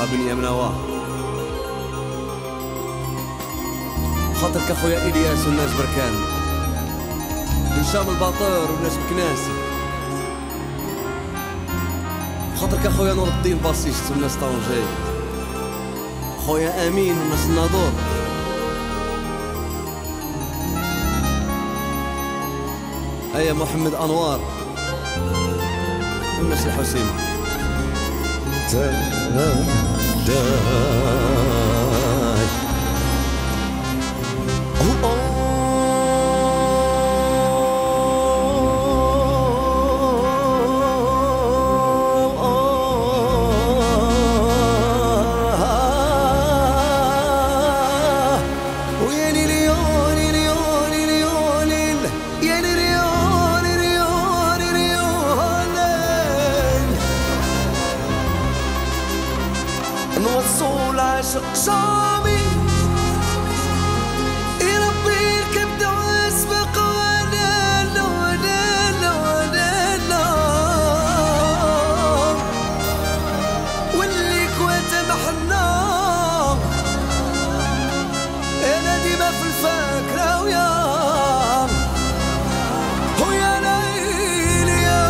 طه بن يمنواه، خاطرك اخويا الياس والناس بركان، هشام الباطر والناس بكناسي، خاطرك اخويا نور الدين باسيست والناس طنجي، خويا امين والناس الناظور، هيا محمد انوار والناس الحسيمه. نوصل عاشق صامي يربي الكبد ويسبق ولا لا ولا لا ولا لا، واللي كواته محنا انا ديما في الفاكره ويا ليل يا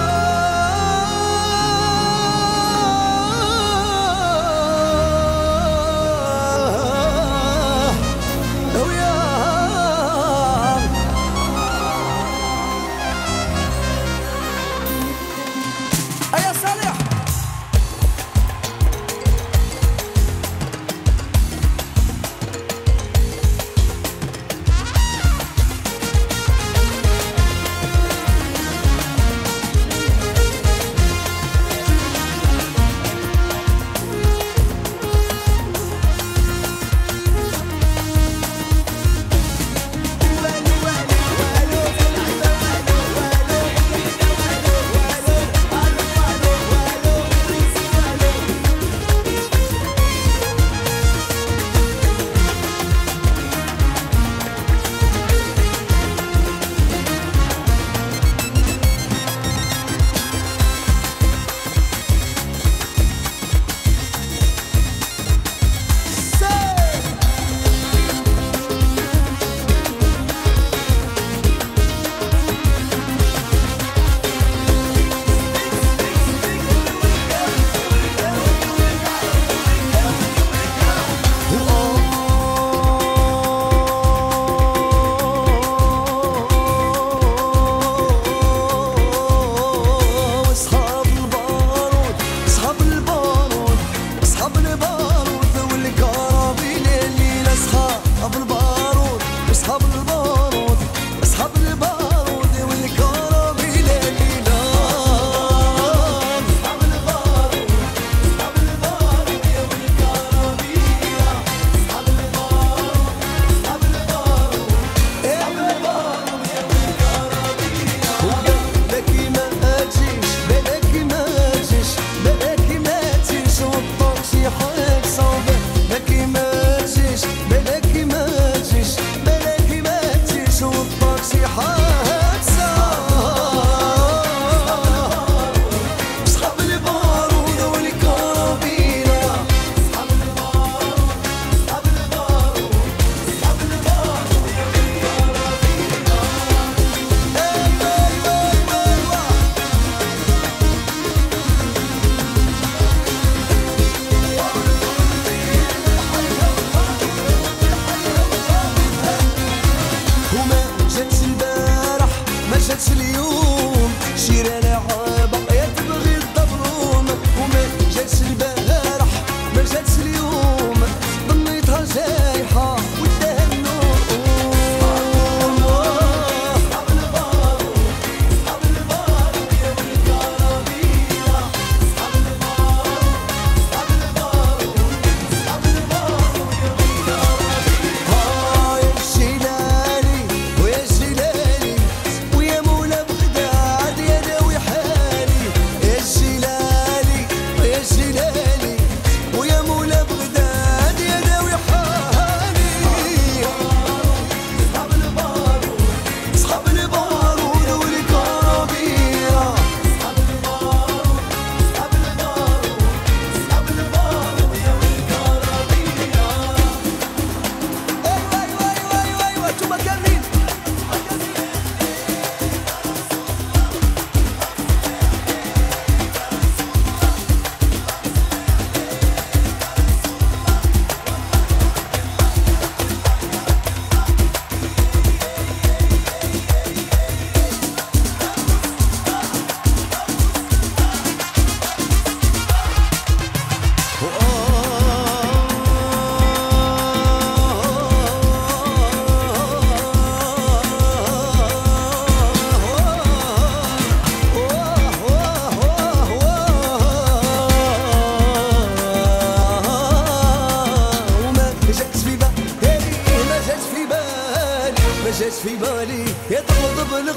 جاتش اليوم شيرة لعابة يا تبغي الضبروم، وما جاتش البارح ما جاتش اليوم ضميتها جايحة وداها النوم. صحاب البارو صحاب البارو يا بالكرامية، صحاب البارو صحاب البارو صحاب البارو يا بالكرامية. يا الجيلاني ويا الجيلاني ويا مولا بغداد يا داوي حالي.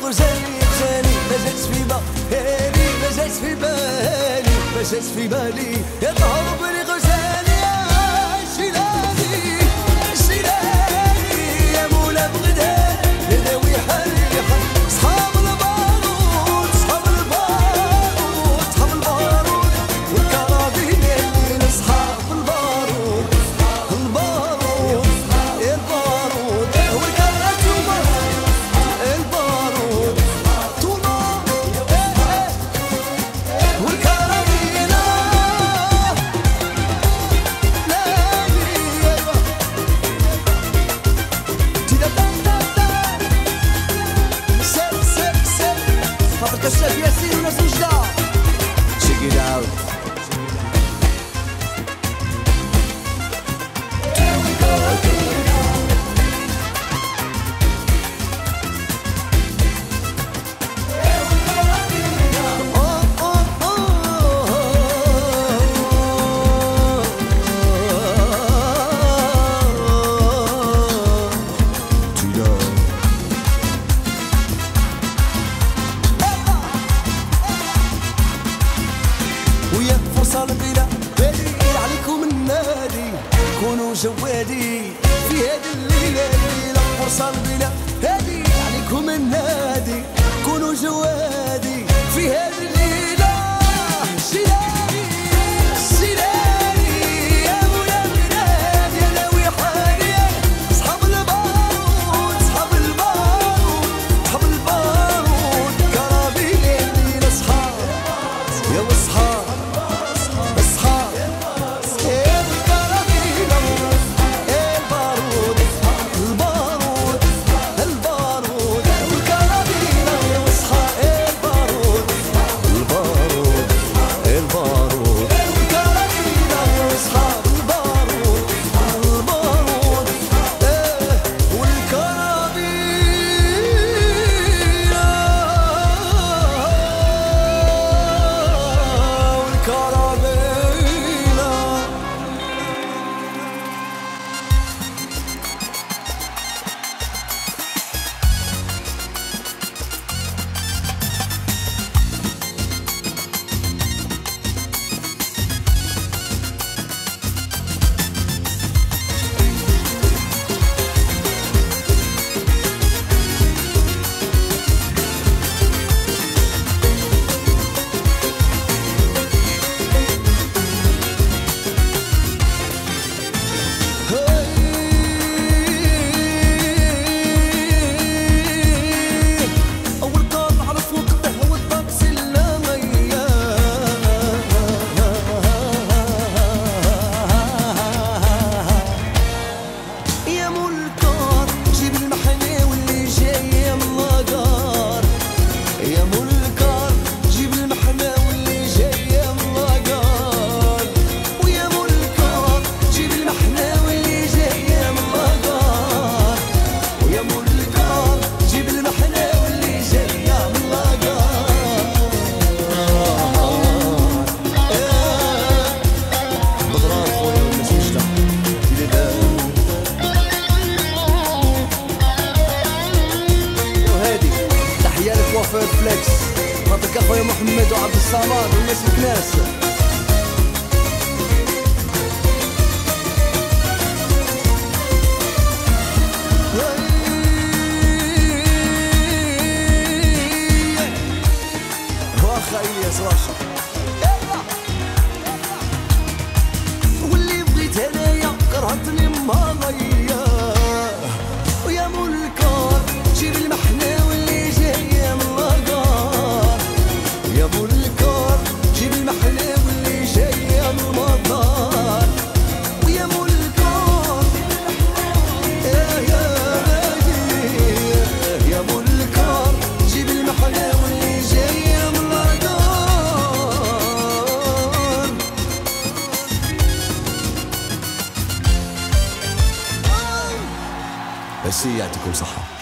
غزالي غزالي ما جات في بالي ما جات في بالي ما جات في بالي يا تهرب لي غزالي يا شيلاني شيلاني يا مولا بغداد يا داوي حالي صحاب البارود صحاب البارود صحاب البارود والكرابين صحاب البارود البارود البارود والكرابين البارود طولا والكرابين خاطر كشاف ياسين وناس وجدة. Check it out. ويا فرصة بلا بالي عليكم النادي كونوا جوادي في هذه الليلة ليلة فرصة بلا هادي عليكم النادي كونوا جوادي في هذه الليلة شيلاني شيلاني يا مولا بلاد يا ناوي حالي صحاب البارود صحاب البارود صحاب البارود كرابين اصحاب يا وصحاب فليكس خاطرك اخويا محمد وعبد الصمد والناس الكناس. واخا الياس واخا واللي بغيت انايا كرهتني ماضيا ويا ملكار جيب المحنة واللي جاية من الغار يا ملكار جيب المحنة واللي جاية من المطار ويا ملكار يا ملكار جيب المحنة واللي جاية من الغار. بس يعطيكم صحة.